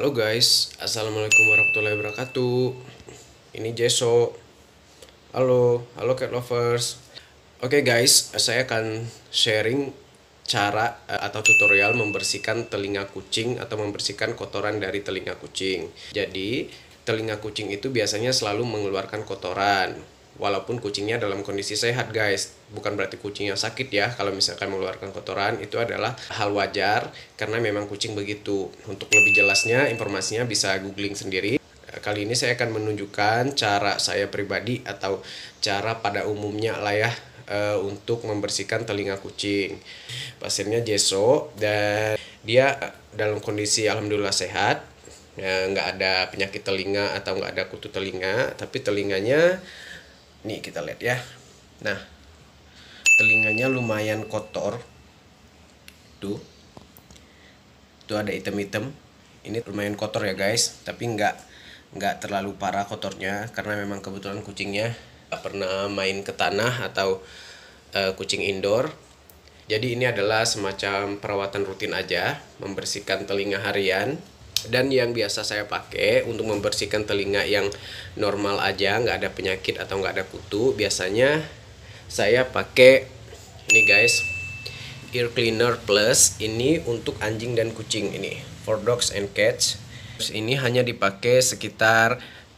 Halo guys, assalamualaikum warahmatullahi wabarakatuh. Ini Jeso. Halo cat lovers. Oke guys, saya akan sharing cara atau tutorial membersihkan telinga kucing atau membersihkan kotoran dari telinga kucing. Jadi, telinga kucing itu biasanya selalu mengeluarkan kotoran. Walaupun kucingnya dalam kondisi sehat guys, bukan berarti kucingnya sakit ya. Kalau misalkan mengeluarkan kotoran, itu adalah hal wajar karena memang kucing begitu. Untuk lebih jelasnya, informasinya bisa googling sendiri. Kali ini saya akan menunjukkan cara saya pribadi atau cara pada umumnya lah ya, untuk membersihkan telinga kucing. Pasiennya Jeso dan dia dalam kondisi alhamdulillah sehat, nggak ada penyakit telinga atau nggak ada kutu telinga, tapi telinganya nih kita lihat ya. Nah, telinganya lumayan kotor. Tuh ada item-item. Ini lumayan kotor ya guys, tapi nggak terlalu parah kotornya karena memang kebetulan kucingnya nggak pernah main ke tanah atau kucing indoor. Jadi ini adalah semacam perawatan rutin aja, membersihkan telinga harian. Dan yang biasa saya pakai untuk membersihkan telinga yang normal aja, nggak ada penyakit atau nggak ada kutu, biasanya saya pakai ini guys, ear cleaner plus. Ini untuk anjing dan kucing, ini for dogs and cats. Ini hanya dipakai sekitar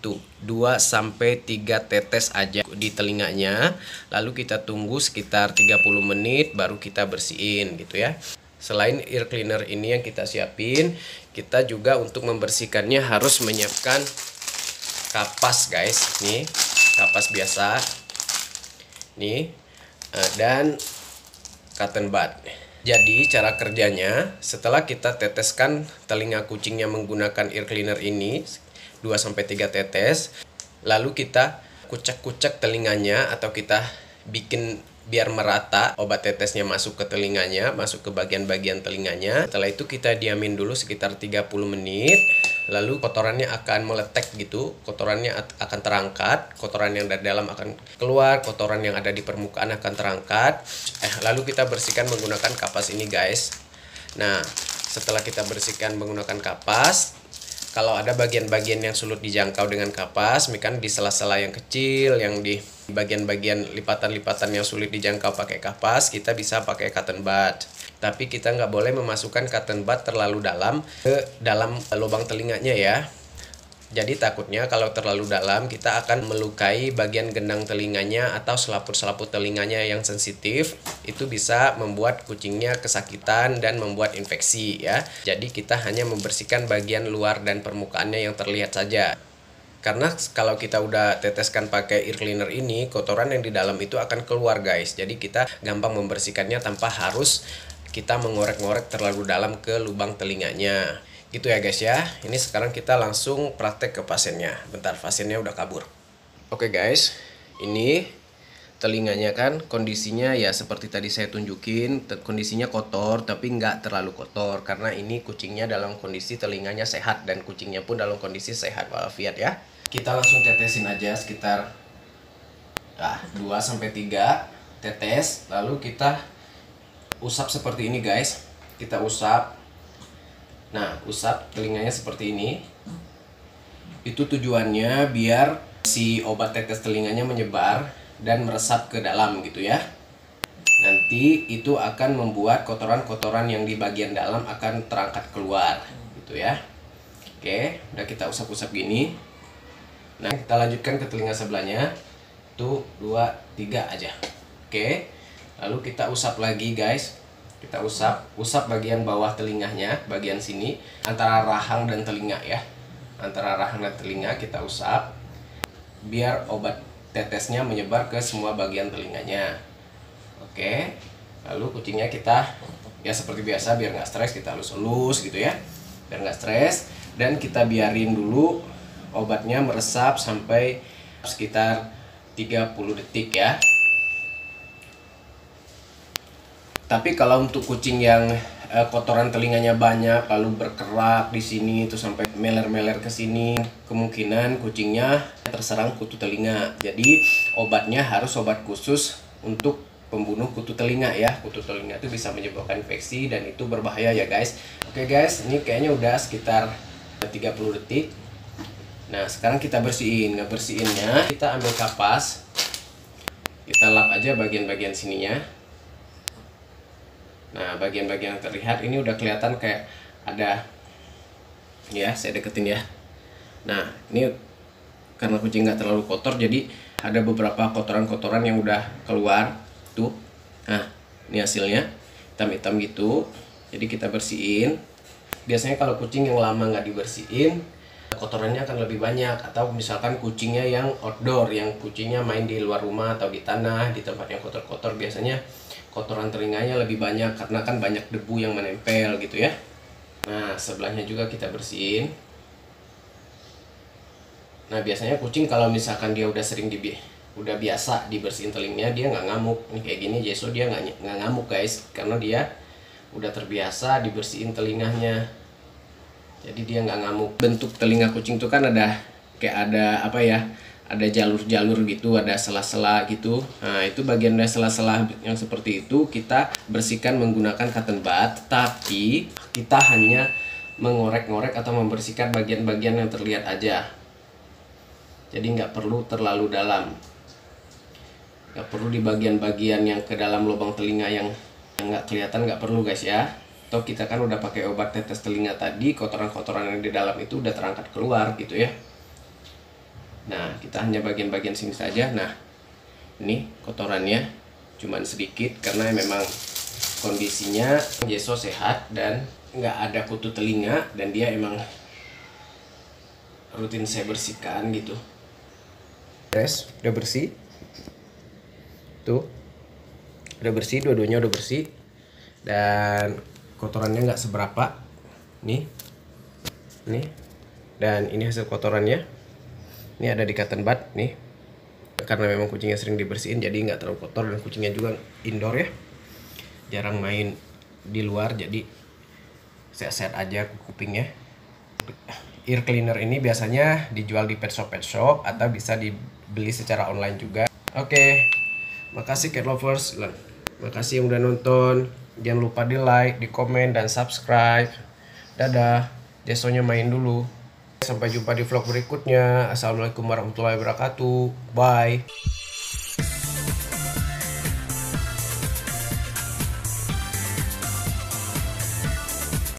2-3 tetes aja di telinganya, lalu kita tunggu sekitar 30 menit baru kita bersihin gitu ya. Selain ear cleaner ini yang kita siapin, kita juga untuk membersihkannya harus menyiapkan kapas guys. Nih, kapas biasa. Nih, dan cotton bud. Jadi cara kerjanya, setelah kita teteskan telinga kucingnya menggunakan ear cleaner ini 2-3 tetes, lalu kita kucek-kucek telinganya atau kita bikin biar merata obat tetesnya masuk ke telinganya, masuk ke bagian-bagian telinganya. Setelah itu kita diamin dulu sekitar 30 menit. Lalu kotorannya akan meletek gitu, kotorannya akan terangkat, kotoran yang dari dalam akan keluar, kotoran yang ada di permukaan akan terangkat. Lalu kita bersihkan menggunakan kapas ini guys. Nah, setelah kita bersihkan menggunakan kapas, kalau ada bagian-bagian yang sulit dijangkau dengan kapas, misalkan di sela-sela yang kecil, yang di bagian-bagian lipatan-lipatan yang sulit dijangkau pakai kapas, kita bisa pakai cotton bud. Tapi kita nggak boleh memasukkan cotton bud terlalu dalam ke dalam lubang telinganya ya. Jadi takutnya kalau terlalu dalam kita akan melukai bagian gendang telinganya atau selaput-selaput telinganya yang sensitif. Itu bisa membuat kucingnya kesakitan dan membuat infeksi ya. Jadi kita hanya membersihkan bagian luar dan permukaannya yang terlihat saja. Karena kalau kita udah teteskan pakai ear cleaner ini, kotoran yang di dalam itu akan keluar guys. Jadi kita gampang membersihkannya tanpa harus kita mengorek-ngorek terlalu dalam ke lubang telinganya. Gitu ya guys ya. Ini sekarang kita langsung praktek ke pasiennya. Bentar, pasiennya udah kabur. Oke guys, ini telinganya kan kondisinya ya seperti tadi saya tunjukin, kondisinya kotor tapi nggak terlalu kotor karena ini kucingnya dalam kondisi telinganya sehat dan kucingnya pun dalam kondisi sehat walafiat ya. Kita langsung tetesin aja sekitar 2-3 tetes, lalu kita usap seperti ini guys. Kita usap. Nah, usap telinganya seperti ini. Itu tujuannya biar si obat tetes telinganya menyebar dan meresap ke dalam gitu ya. Nanti itu akan membuat kotoran-kotoran yang di bagian dalam akan terangkat keluar gitu ya. Oke, udah kita usap-usap gini. Nah, kita lanjutkan ke telinga sebelahnya. 2-3 aja. Oke. Lalu kita usap lagi guys. Kita usap bagian bawah telinganya, bagian sini antara rahang dan telinga ya. Antara rahang dan telinga kita usap biar obat tetesnya menyebar ke semua bagian telinganya. Oke. Lalu kucingnya kita ya seperti biasa biar nggak stres kita elus-elus gitu ya. Biar nggak stres dan kita biarin dulu obatnya meresap sampai sekitar 30 detik ya. Tapi kalau untuk kucing yang kotoran telinganya banyak lalu berkerak di sini itu sampai meler-meler ke sini, kemungkinan kucingnya terserang kutu telinga. Jadi obatnya harus obat khusus untuk pembunuh kutu telinga ya. Kutu telinga itu bisa menyebabkan infeksi dan itu berbahaya ya guys. Oke guys, ini kayaknya udah sekitar 30 detik. Nah sekarang kita bersihin. Ngebersihinnya kita ambil kapas, kita lap aja bagian-bagian sininya. Nah bagian-bagian yang terlihat ini udah kelihatan kayak ada, ya saya deketin ya. Nah ini karena kucing nggak terlalu kotor, jadi ada beberapa kotoran-kotoran yang udah keluar tuh. Nah ini hasilnya hitam-hitam gitu, jadi kita bersihin. Biasanya kalau kucing yang lama nggak dibersihin, kotorannya akan lebih banyak. Atau misalkan kucingnya yang outdoor, yang kucingnya main di luar rumah atau di tanah, di tempat yang kotor-kotor, biasanya kotoran telinganya lebih banyak karena kan banyak debu yang menempel gitu ya. Nah sebelahnya juga kita bersihin. Nah biasanya kucing kalau misalkan dia udah sering udah biasa dibersihin telinganya, dia nggak ngamuk. Nih kayak gini Jeso dia nggak ngamuk guys, karena dia udah terbiasa dibersihin telinganya. Jadi dia nggak ngamuk. Bentuk telinga kucing tuh kan ada kayak ada apa ya? Ada jalur-jalur gitu, ada sela-sela gitu. Nah itu bagian dari sela-sela yang seperti itu kita bersihkan menggunakan cotton bud. Tapi kita hanya mengorek-ngorek atau membersihkan bagian-bagian yang terlihat aja. Jadi nggak perlu terlalu dalam. Nggak perlu di bagian-bagian yang ke dalam lubang telinga yang nggak kelihatan, nggak perlu guys ya. Atau kita kan udah pakai obat tetes telinga tadi, kotoran-kotoran yang di dalam itu udah terangkat keluar gitu ya. Nah kita hanya bagian-bagian sini saja. Nah ini kotorannya cuman sedikit karena memang kondisinya Jeso sehat dan nggak ada kutu telinga, dan dia emang rutin saya bersihkan gitu. Guys udah bersih tuh, udah bersih, dua-duanya udah bersih dan kotorannya nggak seberapa nih, dan ini hasil kotorannya. Ini ada di cotton bud nih, karena memang kucingnya sering dibersihin jadi nggak terlalu kotor, dan kucingnya juga indoor ya, jarang main di luar, jadi set aja kupingnya. Ear cleaner ini biasanya dijual di pet shop atau bisa dibeli secara online juga. Oke, makasih cat lovers, makasih yang udah nonton. Jangan lupa di like, di komen, dan subscribe. Dadah, Jesonya main dulu. Sampai jumpa di vlog berikutnya. Assalamualaikum warahmatullahi wabarakatuh. Bye.